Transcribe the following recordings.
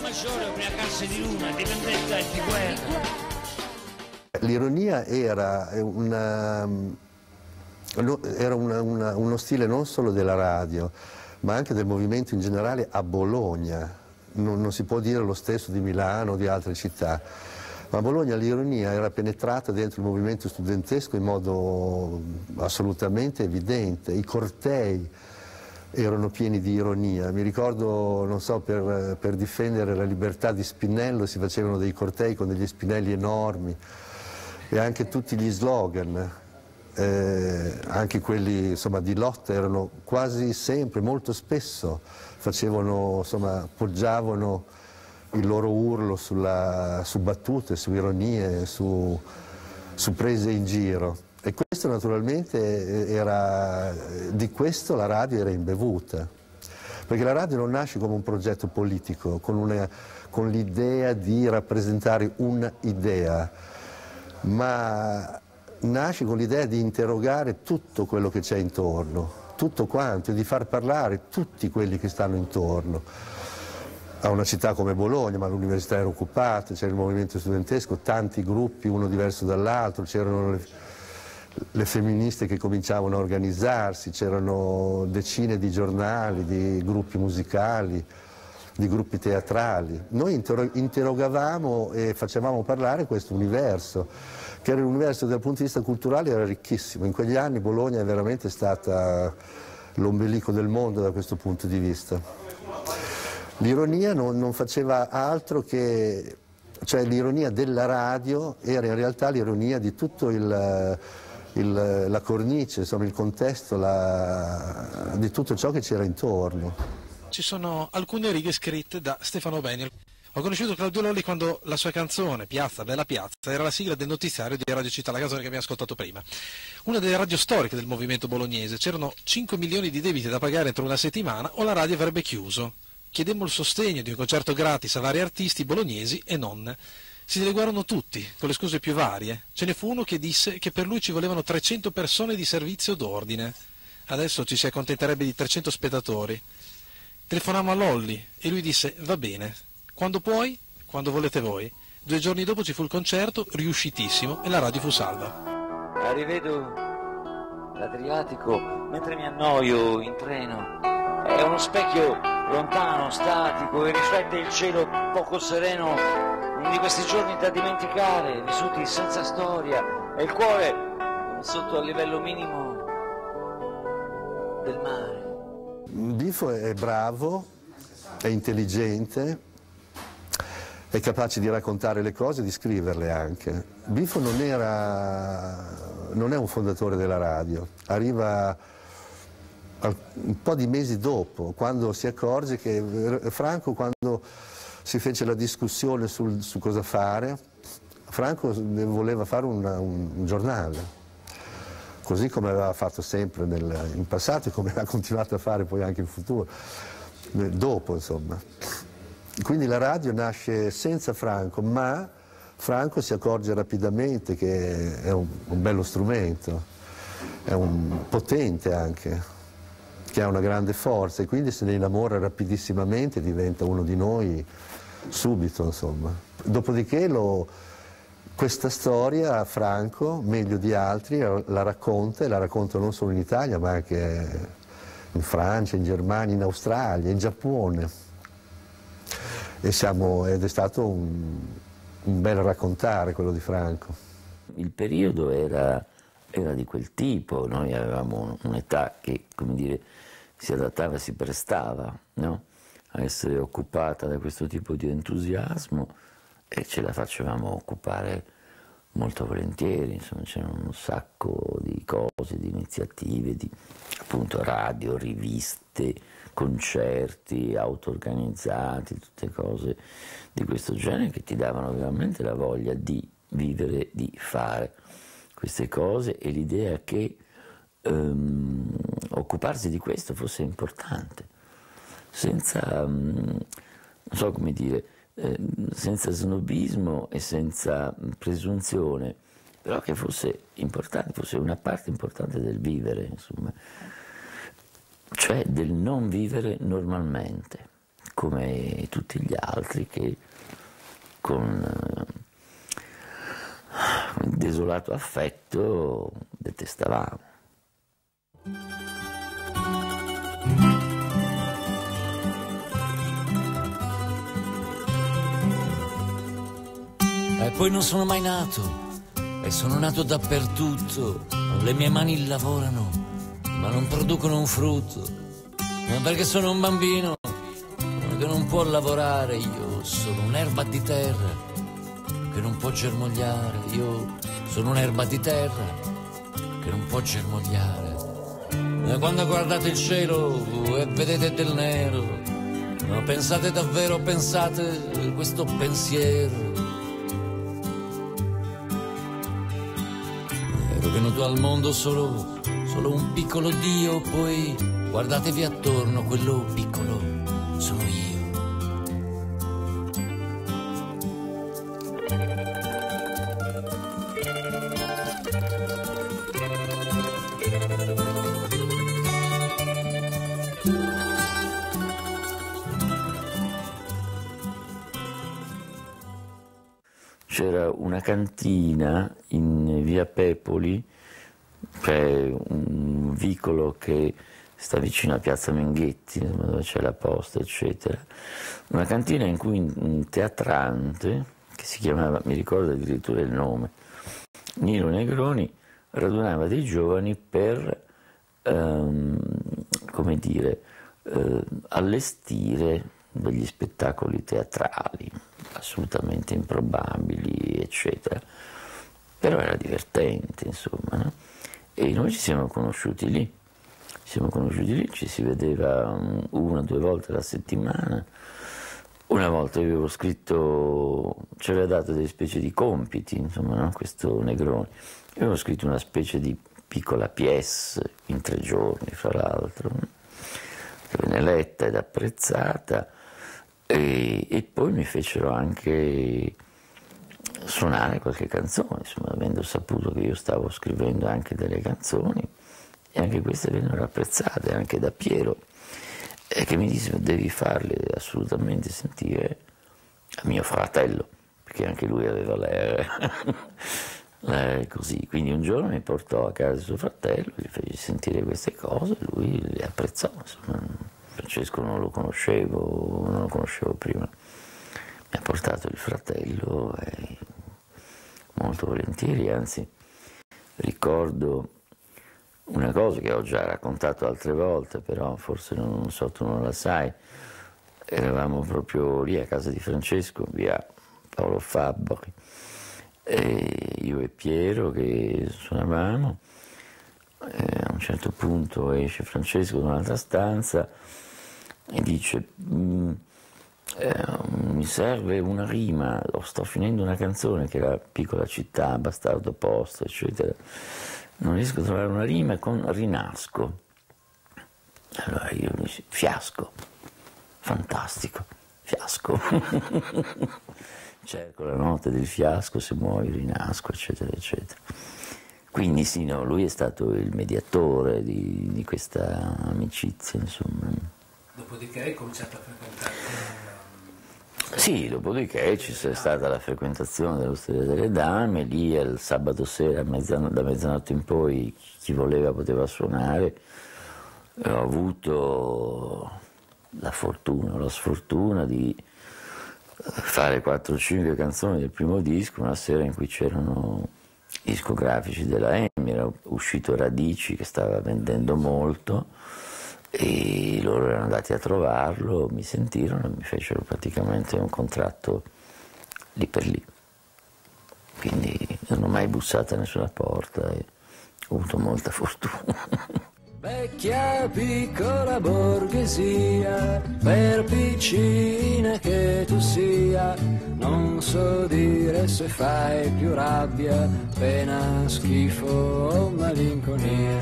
maggiore, prima classe di luna, di vendetta e di guerra. L'ironia era uno stile non solo della radio, ma anche del movimento in generale a Bologna. Non si può dire lo stesso di Milano o di altre città, ma a Bologna l'ironia era penetrata dentro il movimento studentesco in modo assolutamente evidente. I cortei erano pieni di ironia. Mi ricordo, non so, per difendere la libertà di Spinello si facevano dei cortei con degli spinelli enormi, e anche tutti gli slogan, anche quelli insomma, di lotta, erano quasi sempre, molto spesso, facevano, insomma, appoggiavano il loro urlo su battute, su ironie, su prese in giro. E questo naturalmente di questo la radio era imbevuta, perché la radio non nasce come un progetto politico, con l'idea di rappresentare un'idea, ma nasce con l'idea di interrogare tutto quello che c'è intorno, tutto quanto, e di far parlare tutti quelli che stanno intorno. A una città come Bologna, ma l'università era occupata, c'era il movimento studentesco, tanti gruppi, uno diverso dall'altro, c'erano le femministe che cominciavano a organizzarsi, c'erano decine di giornali, di gruppi musicali, di gruppi teatrali. Noi interrogavamo e facevamo parlare questo universo, che era un universo dal punto di vista culturale era ricchissimo. In quegli anni Bologna è veramente stata l'ombelico del mondo da questo punto di vista. L'ironia non faceva altro che, cioè l'ironia della radio era in realtà l'ironia di tutto la cornice, insomma il contesto, di tutto ciò che c'era intorno. Ci sono alcune righe scritte da Stefano Beni. Ho conosciuto Claudio Lolli quando la sua canzone, Piazza, Bella Piazza, era la sigla del notiziario di Radio Città, la canzone che abbiamo ascoltato prima. Una delle radio storiche del movimento bolognese. C'erano 5 milioni di debiti da pagare entro una settimana o la radio avrebbe chiuso. Chiedemmo il sostegno di un concerto gratis a vari artisti bolognesi e non. Si dileguarono tutti, con le scuse più varie. Ce ne fu uno che disse che per lui ci volevano 300 persone di servizio d'ordine. Adesso ci si accontenterebbe di 300 spettatori. Telefonammo a Lolli e lui disse va bene, quando puoi, quando volete voi. 2 giorni dopo ci fu il concerto, riuscitissimo, e la radio fu salva. Rivedo l'Adriatico mentre mi annoio in treno. È uno specchio lontano, statico, e riflette il cielo poco sereno di questi giorni da dimenticare, vissuti senza storia, e il cuore sotto al livello minimo del mare. Bifo è bravo, è intelligente, è capace di raccontare le cose e di scriverle anche. Bifo non è un fondatore della radio, arriva un po' di mesi dopo, quando si accorge che Franco, quando si fece la discussione su cosa fare, Franco voleva fare un giornale, così come aveva fatto sempre in passato e come ha continuato a fare poi anche in futuro, dopo insomma. Quindi la radio nasce senza Franco, ma Franco si accorge rapidamente che è un bello strumento, è potente anche, che ha una grande forza, e quindi se ne innamora rapidissimamente, diventa uno di noi subito, insomma. Dopodiché questa storia Franco, meglio di altri, la racconta, e la racconta non solo in Italia, ma anche in Francia, in Germania, in Australia, in Giappone. Ed è stato un bel raccontare quello di Franco. Il periodo era di quel tipo, noi avevamo un'età che, come dire, si adattava, si prestava, no? A essere occupata da questo tipo di entusiasmo, e ce la facevamo occupare molto volentieri. Insomma, c'erano un sacco di cose, di iniziative, di appunto radio, riviste, concerti auto-organizzati, tutte cose di questo genere che ti davano veramente la voglia di vivere, di fare queste cose, e l'idea che occuparsi di questo fosse importante, senza, non so come dire, senza snobismo e senza presunzione, però che fosse importante, fosse una parte importante del vivere, insomma, cioè del non vivere normalmente, come tutti gli altri che con desolato affetto detestavamo. E poi non sono mai nato, e sono nato dappertutto. Le mie mani lavorano, ma non producono un frutto. Ma perché sono un bambino che non può lavorare. Io sono un'erba di terra che non può germogliare. Io sono un'erba di terra che non può germogliare. E quando guardate il cielo e vedete del nero, no, pensate davvero, pensate questo pensiero. Ero venuto al mondo solo un piccolo Dio, poi guardatevi attorno, quello piccolo sono io. C'era una cantina in via Pepoli, cioè un vicolo che sta vicino a Piazza Menghetti, dove c'è la posta, eccetera. Una cantina in cui un teatrante, che si chiamava, mi ricordo addirittura il nome, Nino Negroni, radunava dei giovani per, come dire, allestire degli spettacoli teatrali assolutamente improbabili, eccetera. Però era divertente, insomma, no? E noi ci siamo conosciuti lì. Ci si vedeva 1 o 2 volte alla settimana. Una volta io avevo scritto, ci aveva dato delle specie di compiti, insomma, no? Questo Negroni. Io avevo scritto una specie di piccola pièce in 3 giorni, fra l'altro, che venne letta ed apprezzata, e poi mi fecero anche suonare qualche canzone, insomma, avendo saputo che io stavo scrivendo anche delle canzoni, e anche queste vennero apprezzate anche da Piero, che mi disse: devi farle assolutamente sentire a mio fratello, perché anche lui aveva l'air così. Quindi un giorno mi portò a casa di suo fratello, gli fece sentire queste cose, lui le apprezzò, insomma. Francesco non lo conoscevo prima, mi ha portato il fratello molto volentieri, anzi ricordo una cosa che ho già raccontato altre volte, però forse non so, tu non la sai. Eravamo proprio lì a casa di Francesco, via Paolo Fabbri, io e Piero che suonavamo. A un certo punto esce Francesco da un'altra stanza e dice: mi serve una rima, sto finendo una canzone che era Piccola città, bastardo posto, eccetera, non riesco a trovare una rima con rinasco. Allora io mi dico: fiasco, fantastico, fiasco. Cerco la notte del fiasco, se muoio rinasco, eccetera, eccetera. Quindi sì, no, lui è stato il mediatore di questa amicizia, insomma. Dopodiché hai cominciato a frequentare? Sì, dopodiché ci è stata la frequentazione dell'Osteria delle Dame, lì il sabato sera da mezzanotte in poi chi voleva poteva suonare. Ho avuto la fortuna o la sfortuna di fare 4 o 5 canzoni del primo disco, una sera in cui c'erano discografici della EMI, era uscito Radici che stava vendendo molto e loro erano andati a trovarlo, mi sentirono e mi fecero praticamente un contratto lì per lì. Quindi non ho mai bussato a nessuna porta e ho avuto molta fortuna. Vecchia piccola borghesia, per piccina che tu sia, non so dire se fai più rabbia, pena, schifo o malinconia.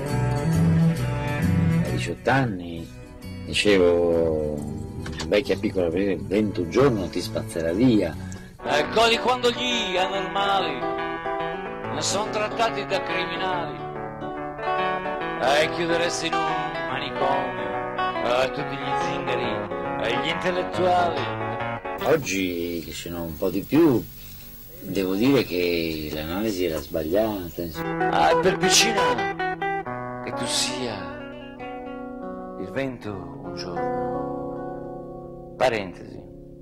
A 18 anni dicevo: vecchia piccola, dentro un giorno ti spazzerà via. Ecco di quando gli anormali ne sono trattati da criminali. E chiuderesti in un manicomio tutti gli zingari e gli intellettuali. Oggi che sono un po' di più, devo dire che l'analisi era sbagliata. Ah, è per vicina che tu sia il vento un giorno. Parentesi.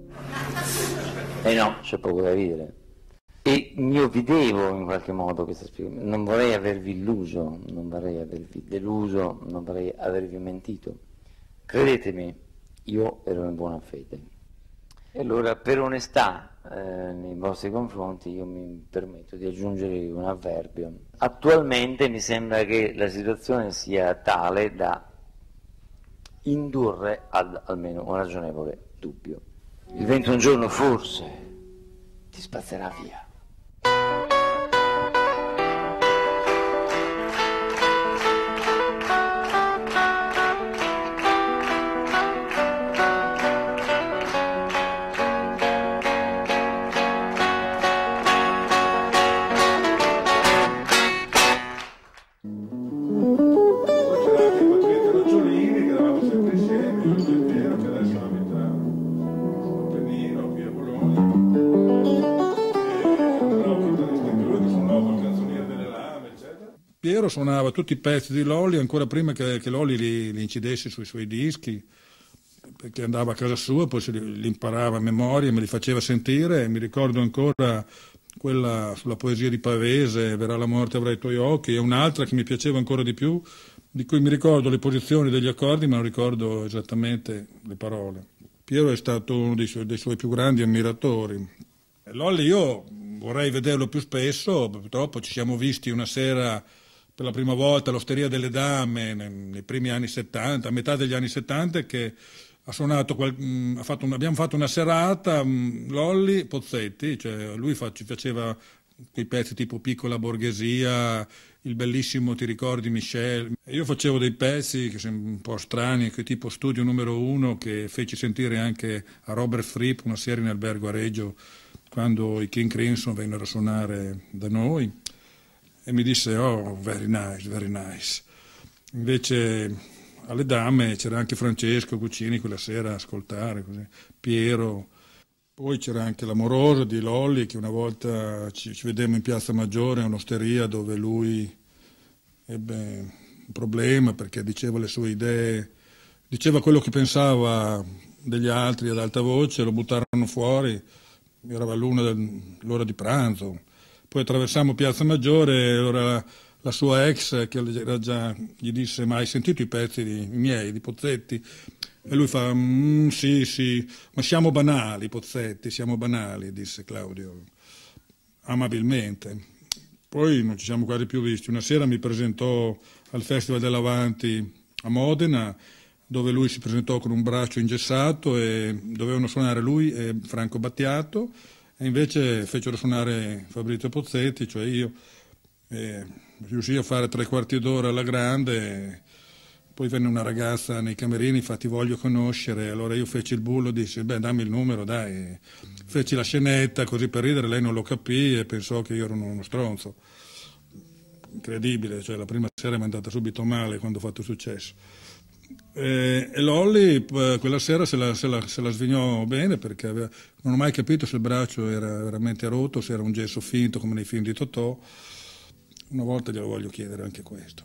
No, c'è poco da ridere. E io vi devo in qualche modo questa spiegazione. Non vorrei avervi illuso, non vorrei avervi deluso, non vorrei avervi mentito. Credetemi, io ero in buona fede. E allora, per onestà nei vostri confronti, io mi permetto di aggiungere un avverbio. Attualmente mi sembra che la situazione sia tale da indurre ad almeno un ragionevole dubbio. Il vento un giorno forse ti spazzerà via. Piero suonava tutti i pezzi di Lolli ancora prima che Lolli li incidesse sui suoi dischi, perché andava a casa sua, poi li imparava a memoria, me li faceva sentire, e mi ricordo ancora quella sulla poesia di Pavese, Verrà la morte avrà i tuoi occhi, e un'altra che mi piaceva ancora di più, di cui mi ricordo le posizioni degli accordi, ma non ricordo esattamente le parole. Piero è stato uno dei suoi più grandi ammiratori. Lolli io vorrei vederlo più spesso, purtroppo ci siamo visti una sera per la prima volta all'Osteria delle Dame nei primi anni 70, a metà degli anni 70, che ha suonato, abbiamo fatto una serata, Lolli, Pozzetti, cioè lui ci faceva quei pezzi tipo Piccola borghesia, il bellissimo Ti ricordi Michel. Io facevo dei pezzi che sono un po' strani, tipo Studio numero 1, che feci sentire anche a Robert Fripp una sera in albergo a Reggio, quando i King Crimson vennero a suonare da noi, e mi disse oh, very nice, very nice. Invece alle Dame c'era anche Francesco Guccini quella sera a ascoltare, così. Piero, poi c'era anche l'amoroso di Lolli, che una volta ci vedemmo in Piazza Maggiore, a un'osteria, dove lui ebbe un problema perché diceva le sue idee, diceva quello che pensava degli altri ad alta voce, lo buttarono fuori, era l'ora di pranzo. Poi attraversammo Piazza Maggiore, e allora la sua ex, che era già, gli disse ma hai sentito i pezzi miei, di Pozzetti? E lui fa sì, ma siamo banali Pozzetti, siamo banali, disse Claudio amabilmente. Poi non ci siamo quasi più visti. Una sera mi presentò al Festival dell'Avanti a Modena, dove lui si presentò con un braccio ingessato e dovevano suonare lui e Franco Battiato, e invece fecero suonare Fabrizio Pozzetti, cioè io, riuscì a fare 3/4 d'ora alla grande. Poi venne una ragazza nei camerini, fa ti voglio conoscere, allora io feci il bullo, dissi beh dammi il numero dai, feci la scenetta così per ridere, lei non lo capì e pensò che io ero uno stronzo. Incredibile, cioè la prima sera mi è andata subito male quando ho fatto successo. E Lolli quella sera se la svignò bene, perché non ho mai capito se il braccio era veramente rotto, se era un gesso finto come nei film di Totò. Una volta glielo voglio chiedere anche questo.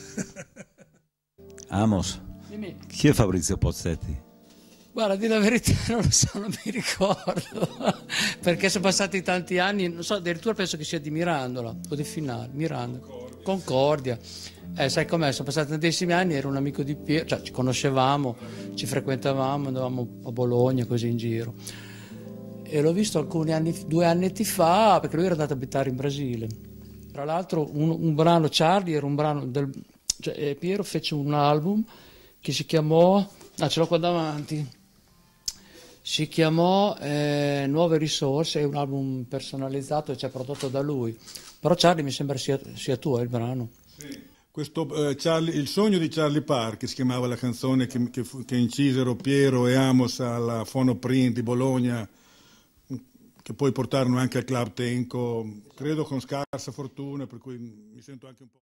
Amos, Dimmi. chi è Fabrizio Pozzetti? Guarda, di la verità non lo so, non mi ricordo, perché sono passati tanti anni, non so, addirittura penso che sia di Mirandola, o di Finale, Miranda, Concordia. Sai com'è, sono passati tantissimi anni, ero un amico di Piero, cioè ci conoscevamo, ci frequentavamo, andavamo a Bologna così in giro. E l'ho visto alcuni anni, 2 anni fa, perché lui era andato a abitare in Brasile. Tra l'altro un brano, Charlie, era un brano cioè, Piero fece un album che si chiamò, ce l'ho qua davanti, si chiamò Nuove risorse, è un album personalizzato e c'è prodotto da lui. Però Charlie mi sembra sia tuo, il brano. Sì. Questo, il sogno di Charlie Parker si chiamava la canzone che incisero Piero e Amos alla Fonoprint di Bologna, che poi portarono anche al Club Tenco, credo con scarsa fortuna, per cui mi sento anche un po'...